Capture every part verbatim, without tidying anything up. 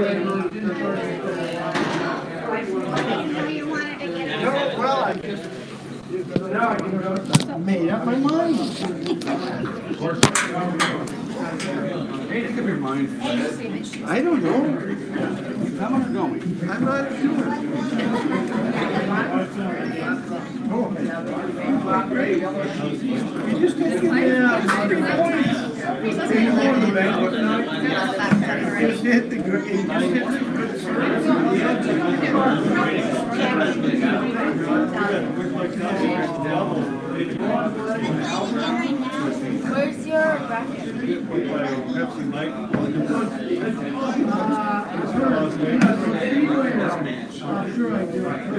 Well, I just made up my mind. Make up your mind. I don't know. How much are going? I'm not sure. You just take it down. Just hit the good. Just hit Where's your bracket? Pepsi Light. Sure I do.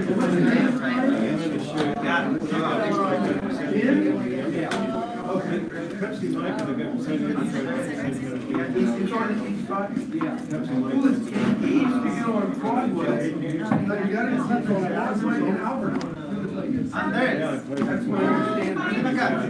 Pepsi Light, and I got Pepsi I'm there. That's what I understand. I got it.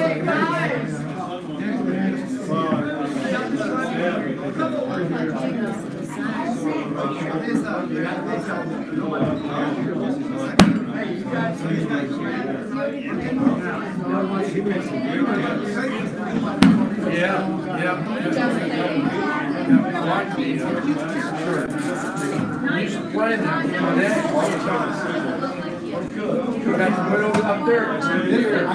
Yeah, yeah. You should play them. Got to put over up there. I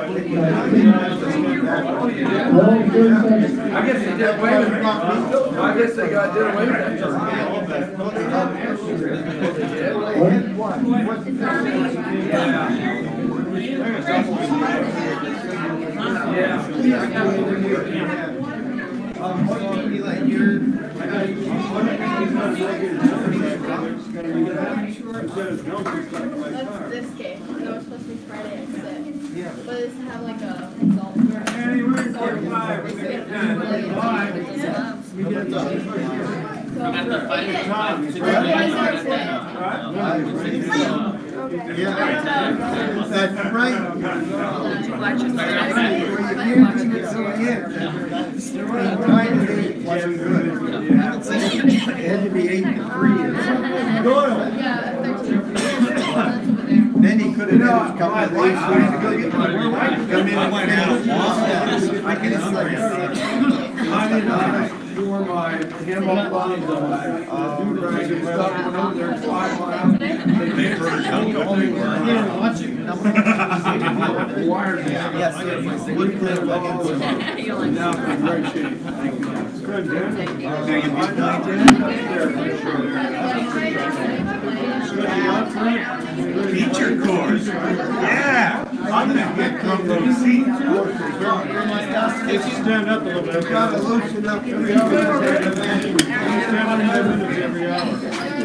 guess they did away with it. I guess they got did away with that. Yeah. Um, what do you mean, like you're? That's this game. No, it's supposed to be Friday at six. Yeah. But it's to have like a result. Yeah, that's right. Wasn't good. It had to be eight to three or something. Then he could have had a couple of days to go get my come in and I can I did not for my him up lines on my uh, do-rag and stuff went over there five miles. They wired me. Yes, would play Now I'm in great shape. Thank you. Good, Feature course. Yeah. I'm gonna get from those seats. If you stand up a little bit. Gotta loosen up every hour. Stand up five minutes every hour.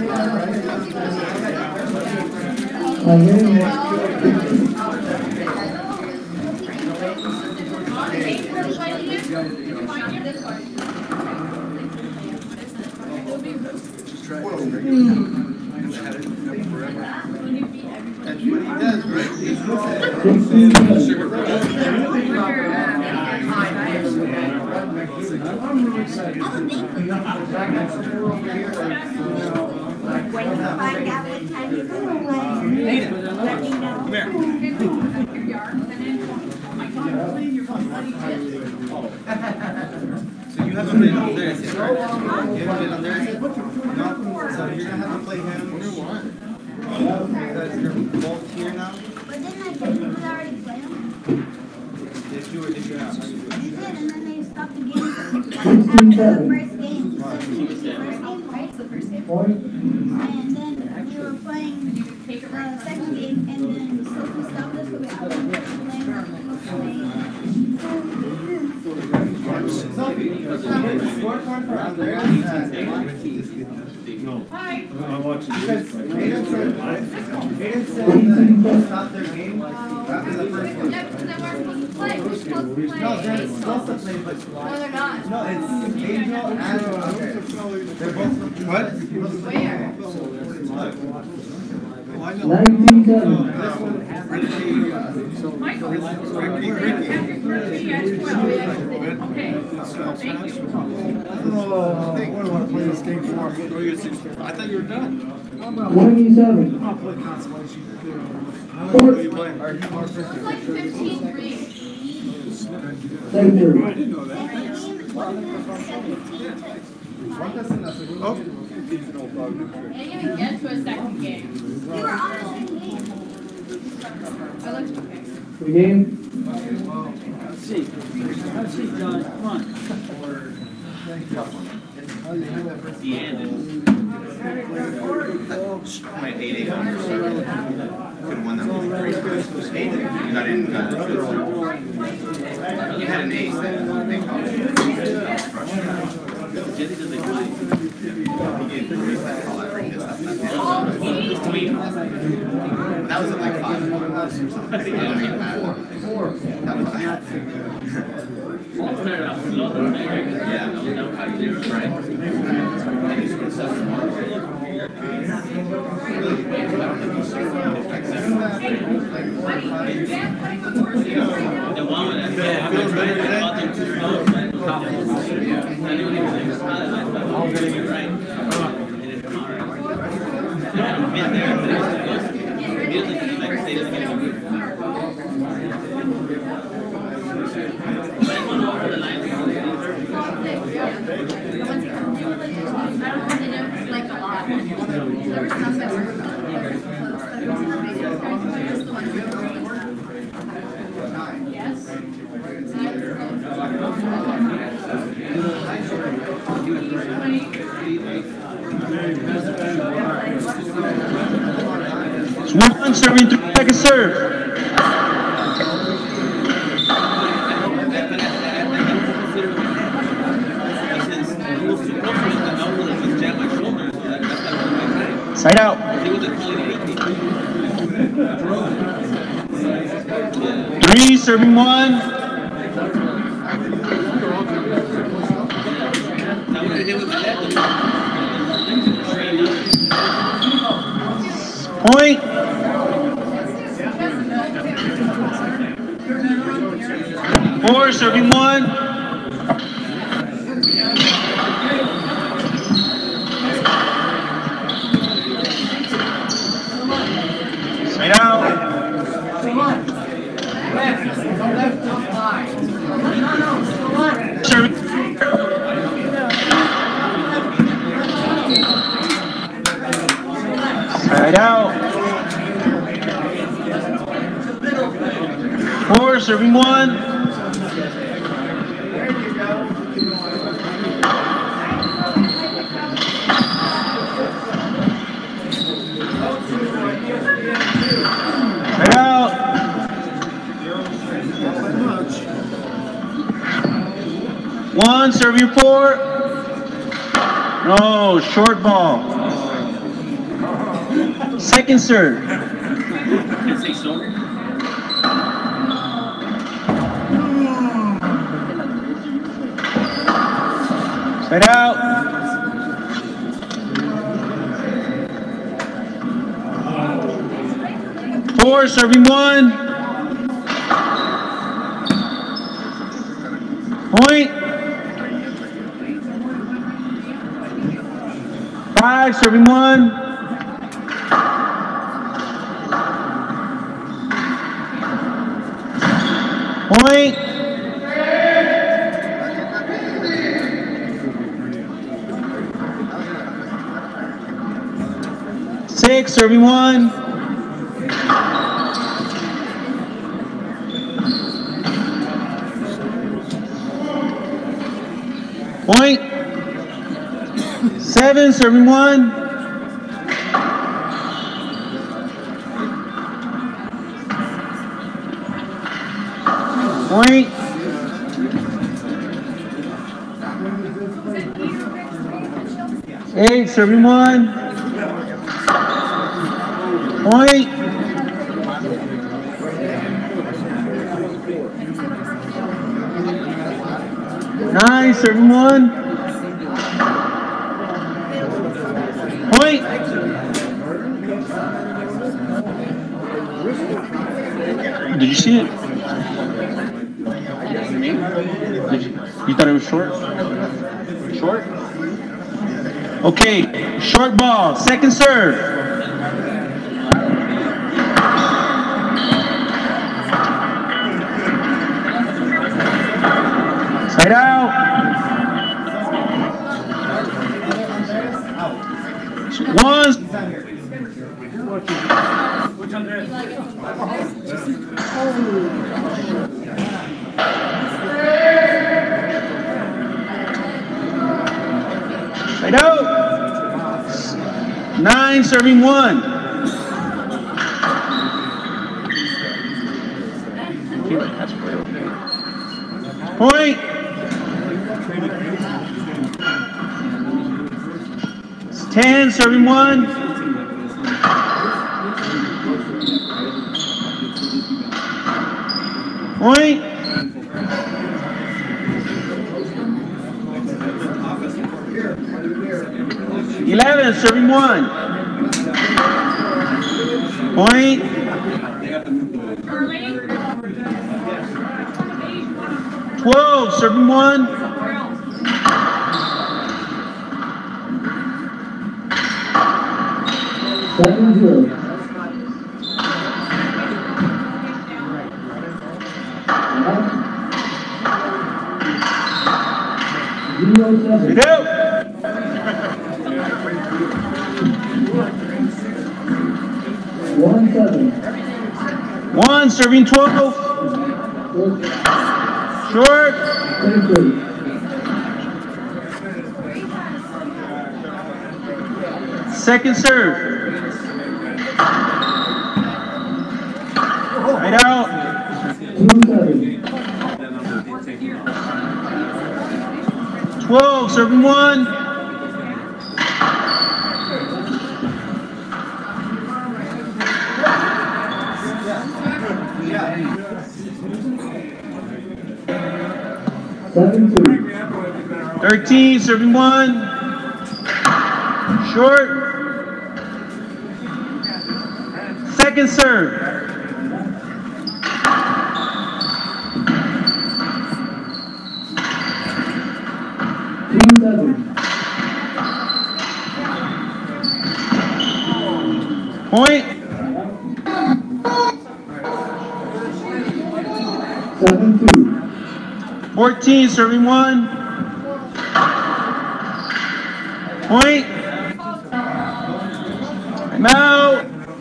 That's what he does, right? He's When you find out what time you're going away, let me know. So you haven't been on there yet, right? You haven't been on there yet? No? So you're gonna have to play him. Because you're both here now? But then I did, we already played them. If you were, if you're out. They did, and then they stopped the game after the first game. So it was the first game, right? The first game. And then we were playing the second game, and then Sophie stopped us, but we all went playing. Scorecard for Andreas. No. I'm watching this. Aiden said, Aiden said that stopped their game after the first one. Yeah, because they weren't supposed to play. We're supposed to play. No, they're supposed to play, but No, they're not. no, it's Angel and okay. They're both. What? Where? Nineteen seven. Ricky, Ricky. What do I play this game for? I thought you were done. Twenty-seven. I'll play consolation. Fourth. Like fifteen three. Second period. Second game was seventeen to Oh. I didn't even get to a second game. We were on a second game. I looked okay. The game. Have a seat. Have a seat, John. Come on. My eight eight hundred. Could have won that one. Eight. You got in. Got two. You had an ace. Then they called it. He gave three that call after he just left that game. That was at like five one or something. I don't get mad. That was bad. Yeah. Right. The one with that, yeah, I'm trying to get bottom two stones, man. I knew he was like, it's not a nice one. You're right. It is tomorrow. Yeah, I've been there, but it's close. Immediately, the next day is going to be good. But I went over the line. Like a lot. There were some that were close. There was some that were just the ones that were yes. One serving three second serve. Side out. Three serving one. Point. Four serving one. Side out. Serving. Side out. Four serving one. Side out. One serving four. No, short ball. Second serve. Side out. Four serving one. Point. Five serving one. Point. Six serving one. Point. Seven serving one. Point. Eight serving one. Point. Nine serving one. Point. Did you see it? Did you, you thought it was short? Short? Okay, short ball, second serve. Side out. One. Side out. Nine serving one. Point. Ten serving one. Point. Eleven serving one. Point. Twelve serving one. Seven zero. Zero seven. Go. One seven. One serving twelve. Short. Same three. Second serve. Right out. Two seven. Twelve serving one. Seven two. Thirteen serving one. Short. Second serve. Two seven. Point. Seven two. Fourteen serving one. Point. I'm out.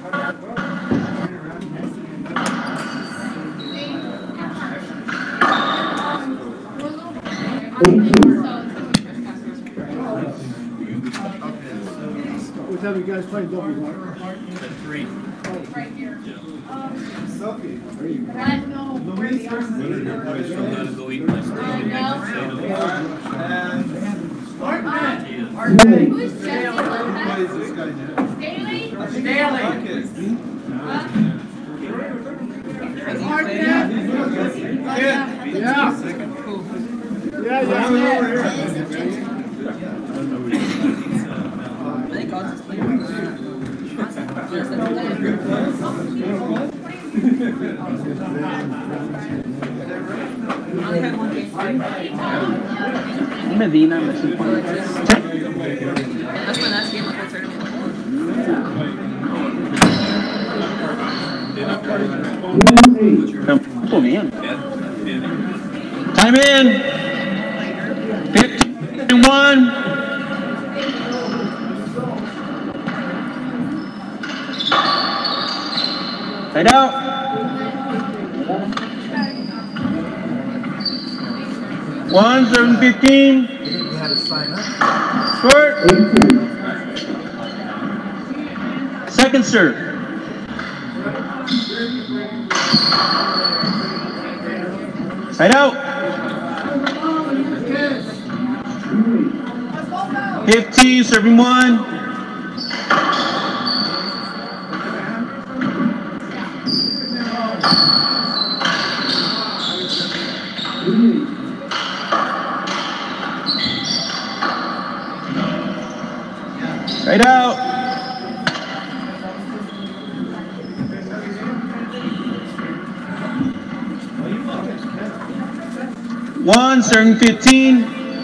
Eight two. What time you guys play doubles, Mark? Right here. Who's Jesse Lopez? Staley? Yeah. Yeah, yeah. Medina, That's my last game before tournament. Oh man. Time in. fifty-one. Side out. One, seven, fifteen. Short. Second serve. Side out. fifteen, serving one. Right out. one, serving fifteen.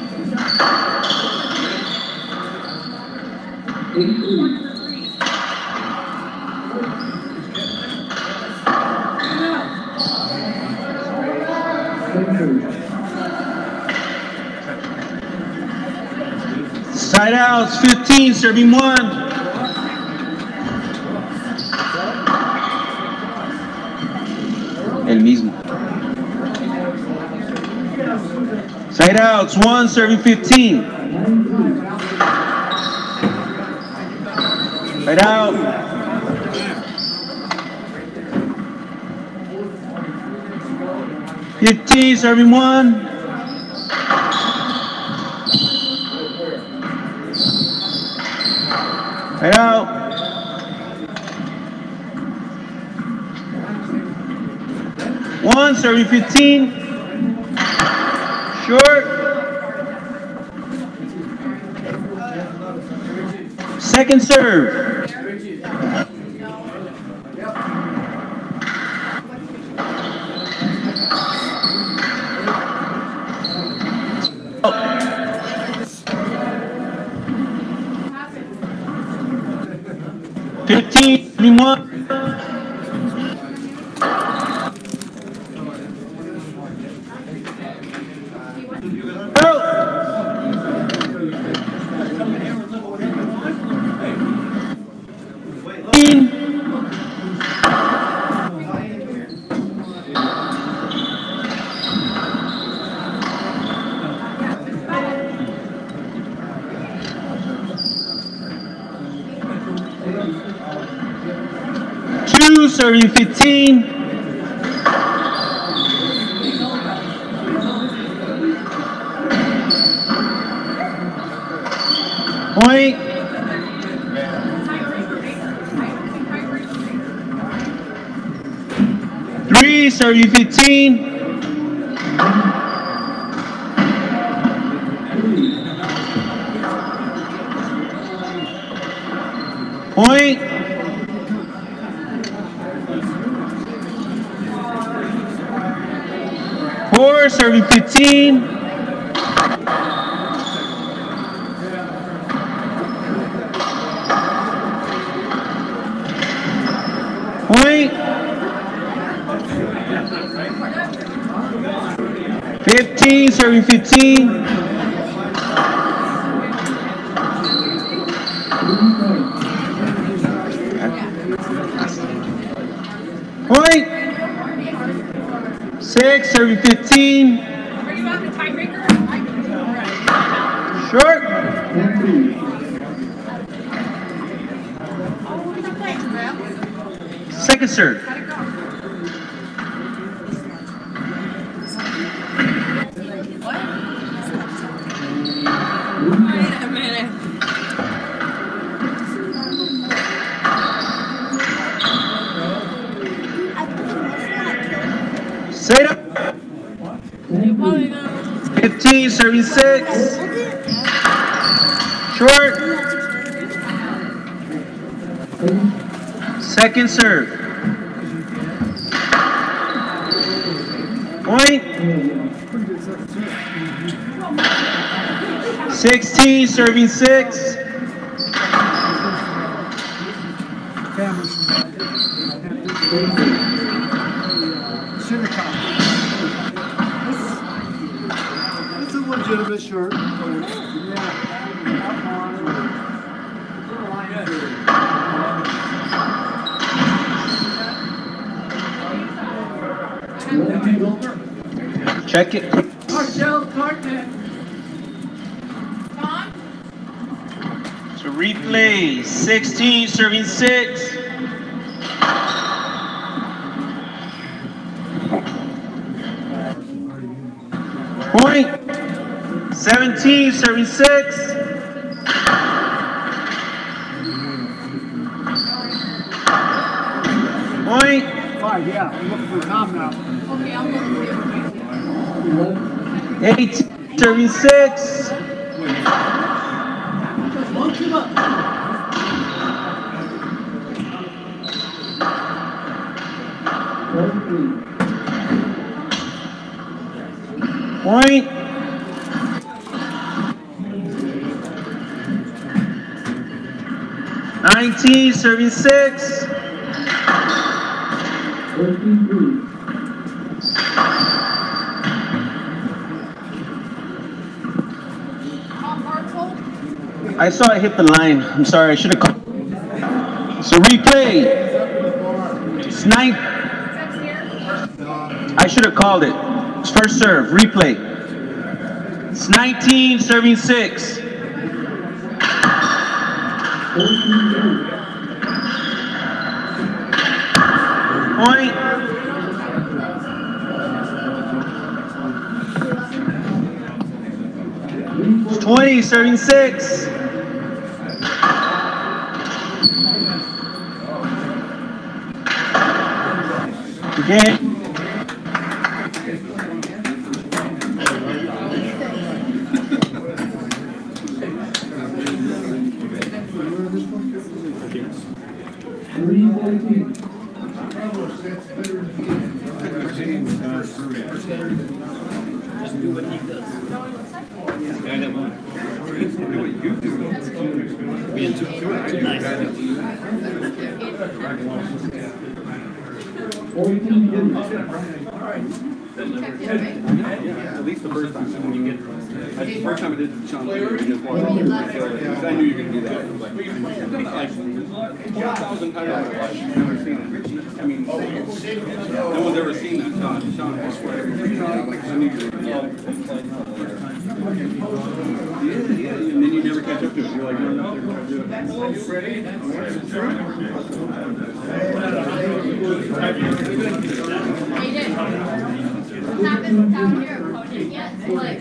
Side outs, fifteen, serving one. El mismo. Side outs, one, serving fifteen. Side out. fifteen, serving one. Side out. One, serving fifteen. Short. Second serve. fifteen, one. Two, serving fifteen. Point. Three, serving fifteen. Point. Four, serving fifteen. Point. fifteen, serving fifteen. Point. Six, serving fifteen. Are you on the tiebreaker? Short. Second serve. Wait a minute. Set up. fifteen, serving six. Short. Second serve. Point. sixteen, serving six. It's a legitimate shirt. Check it. So replay. sixteen, serving six. Point. seventeen, serving six. Point. Five, yeah. I'm looking for Tom now. Okay, I'll look for you. eight, serving six. Point. Nineteen, serving six. thirteen-three. I saw it hit the line. I'm sorry, I should have called. So replay. It's nine. I should have called it. It's first serve, replay. It's nineteen, serving six. Point. It's twenty, serving six. Again. three fourteen. fourteen three. At least the first time, when you get, that's the first time I did the Sean Lee, you just walked over and feel it, 'cause I knew you were gonna do that. I was like, like, four thousand titles in my life, I've never seen it. I mean, no one's ever seen that shot. Sean, I swear, I knew you were gonna do it. Yeah, yeah, and then you never catch up to it. You're like, running up there trying to do it. He did. What happens without your opponent yet? Like,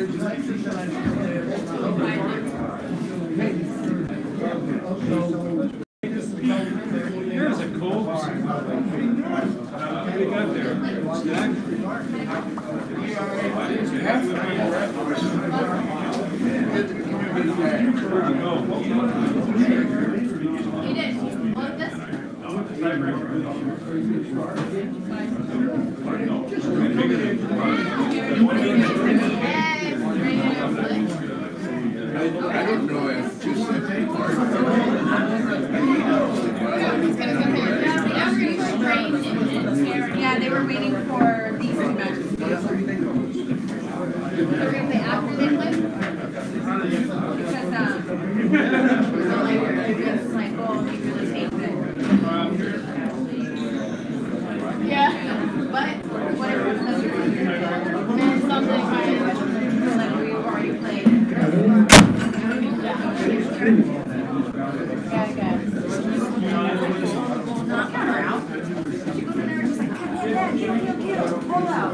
Here's a cool. What do you got there? Snack? Where'd you go? he did. Like this. I don't know if two seventy are. Yeah, they were waiting for these two matches to go. They're going to play after they play? Because, um, so like, it's like, oh, he really hates it. Yeah, but whatever it does, and something like, like we've already played. Yeah, good. Not far out. She goes in there and just like, kill, kill, kill, kill, pull out.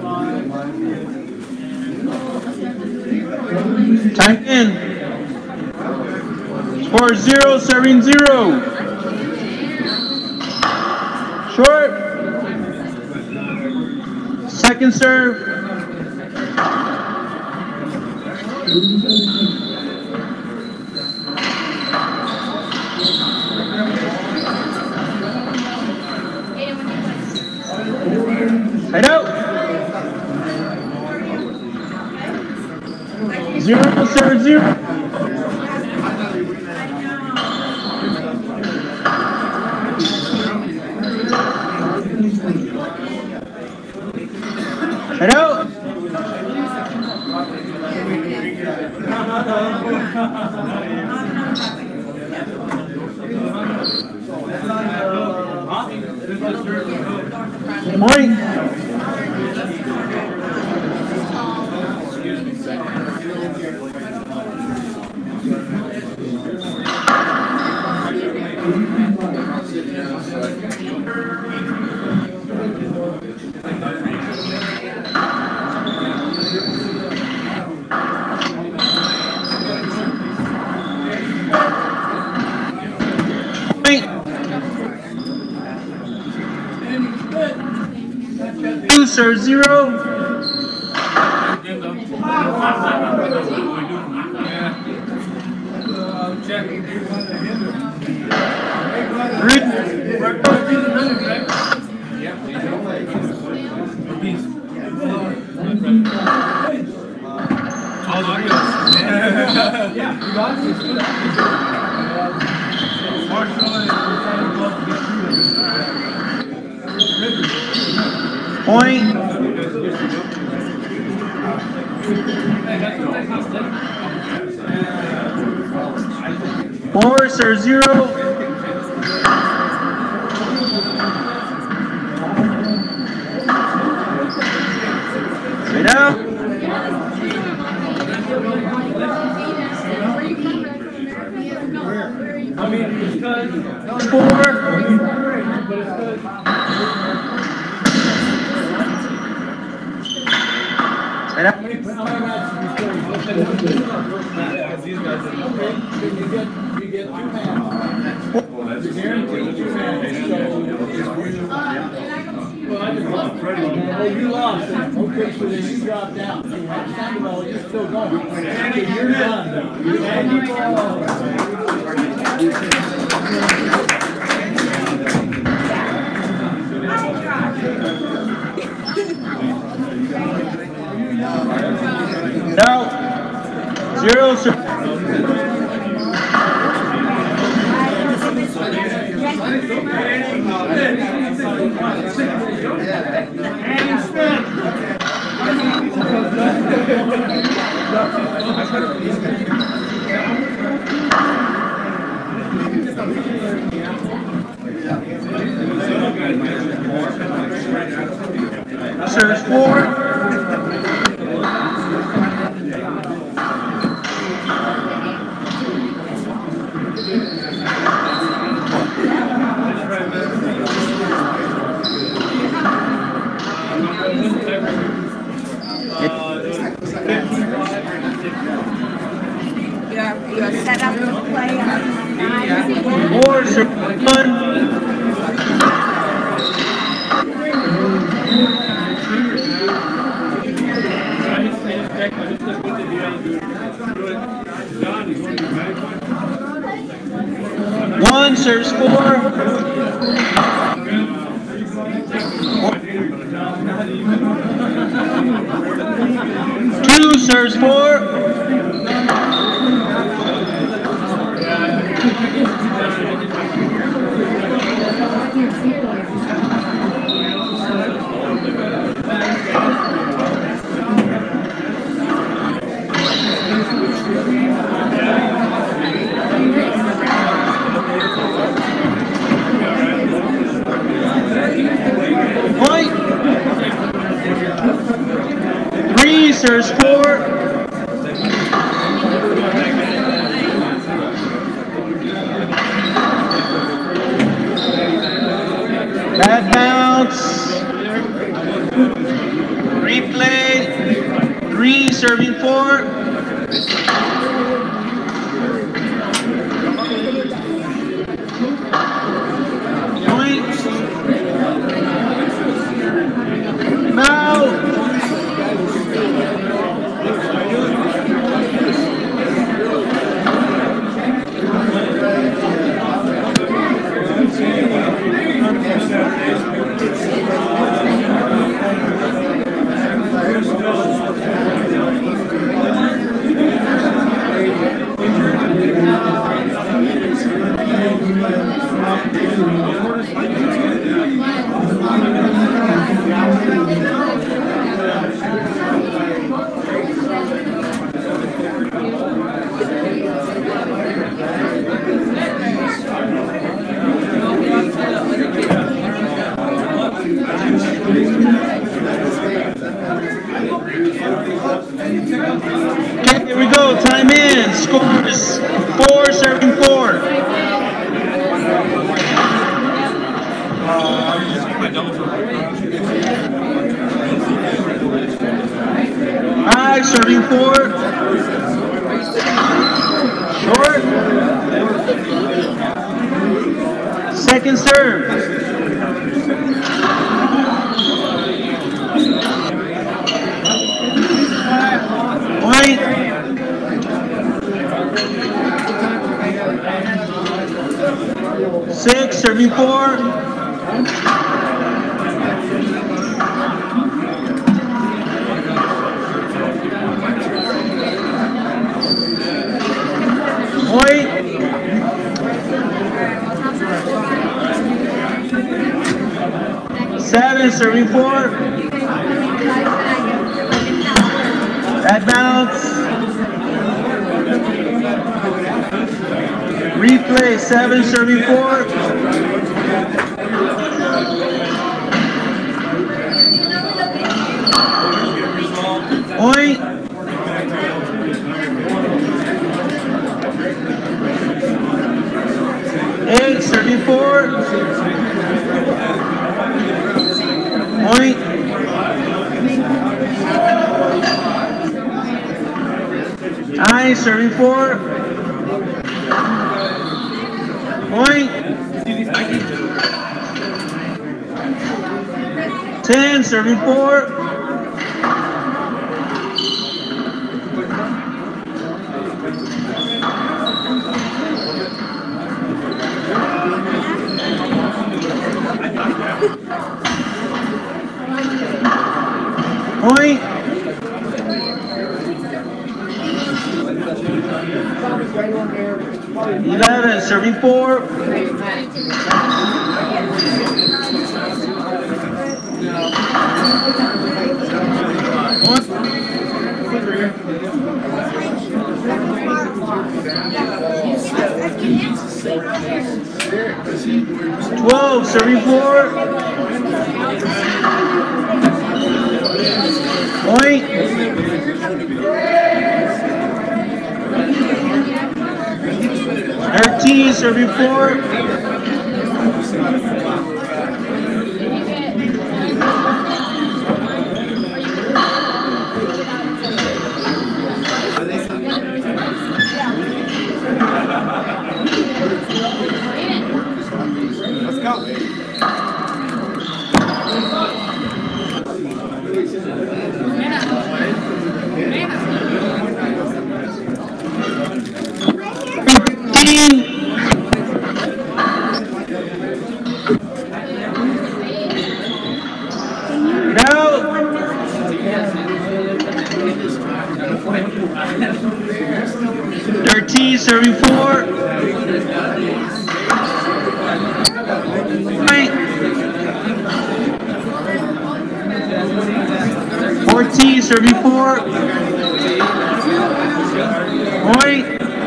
Time in. Score zero, serving zero. Short. Second serve. Head out. Zero, serve zero. Head out. Point. Two, sir, zero. Three. Point. Four, serve zero. Straight out. Four. Straight out. Oh, you lost it. Okay, so then you dropped out. So Sandoval is still going. So you're done. No. Zero, sir. Serves four. You're, you're set up to play on nine. Four, serve one. One serves four. Two serves four. Point. Three serves four. Bad bounce. Replay. Three serving four. Point. Now. Okay, here we go. Time in. Scores four, serving four. Five, serving four. Short. Second serve. Point. Six, serving four. Point. Seven, serving four. That bounce. Replay, seven, serving four. Point. Eight, serving four. Point. Nine, serving four. Point. Ten, serving four. Point. Eleven, serving four. Twelve, serving four. Point. Thirteen, serving four. Let's go. Thirteen, serving four. Point. Fourteen, serving four. Point.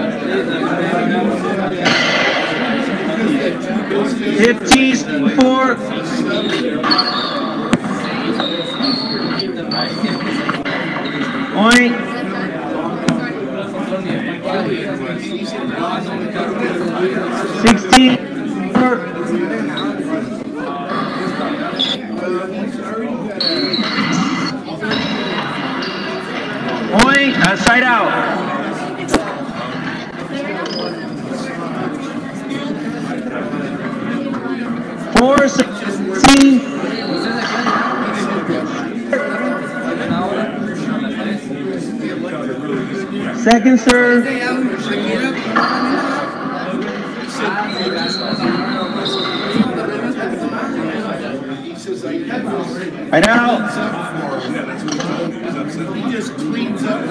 Fifteen, four. Point. Sixteen, four. Point, uh, side out. Four, sixteen. Second serve. Right out. He just cleans up.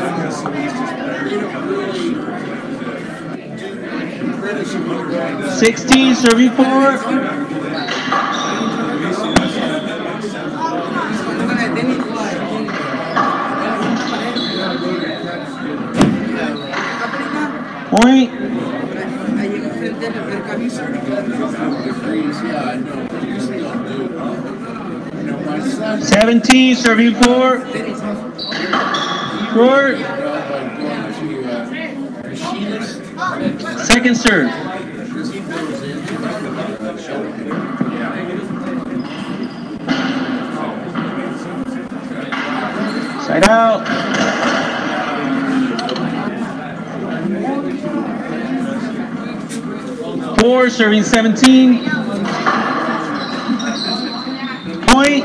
Sixteen, serving four. Point. Seventeen, serving four. Short. Second serve. Side out. Four, serving seventeen. Point.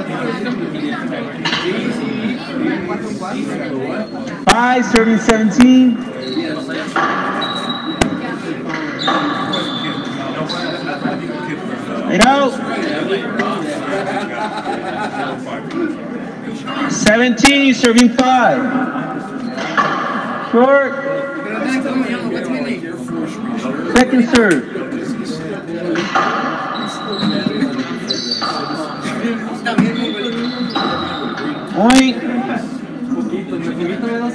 Five, serving seventeen. Right out. seventeen, serving five. Short. Second serve.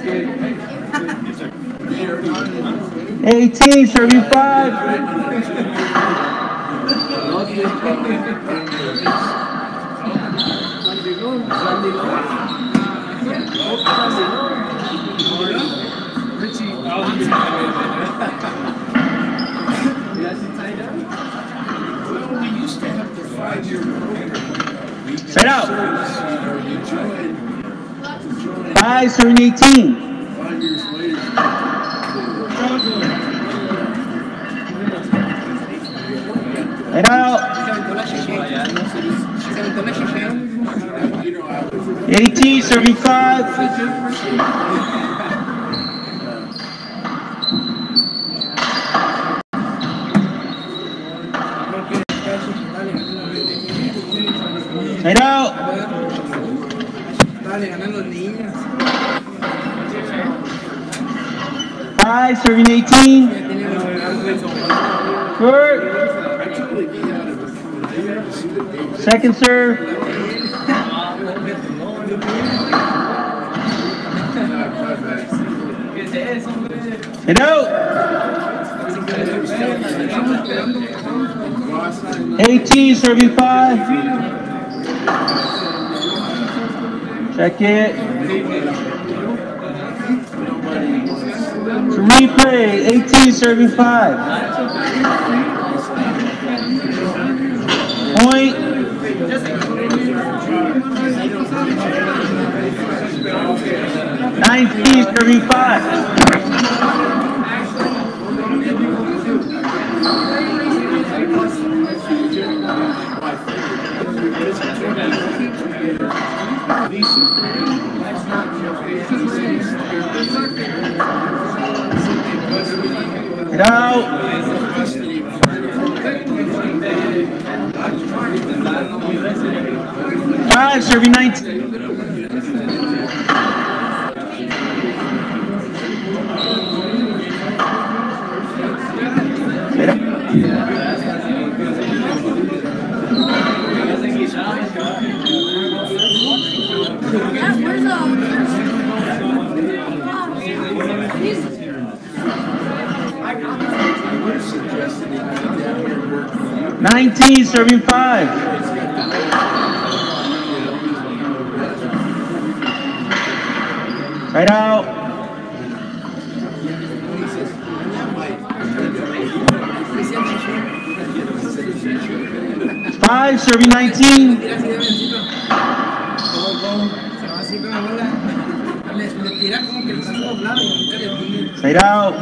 eighteen, serving five. We used to have the five-year program. Set out. Five, serving eighteen. Five years later. Set out. eighteen, serving five. Set out. Five, serving eighteen. Third. Second serve. Set out. eighteen, serving five. Check it. To replay, eighteen, serving five. Point. nineteen, serving five. Get out. Five, serving nineteen. Get out. nineteen, serving five. Right out. Five, serving nineteen. Right out.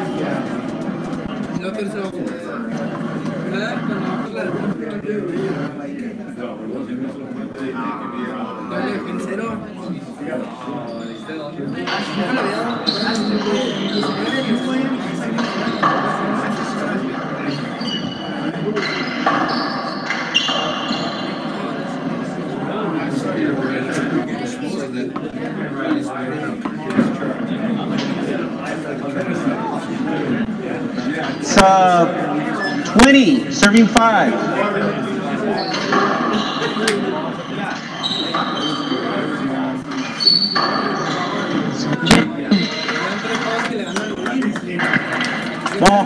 It's uh, twenty, serving five. Ball.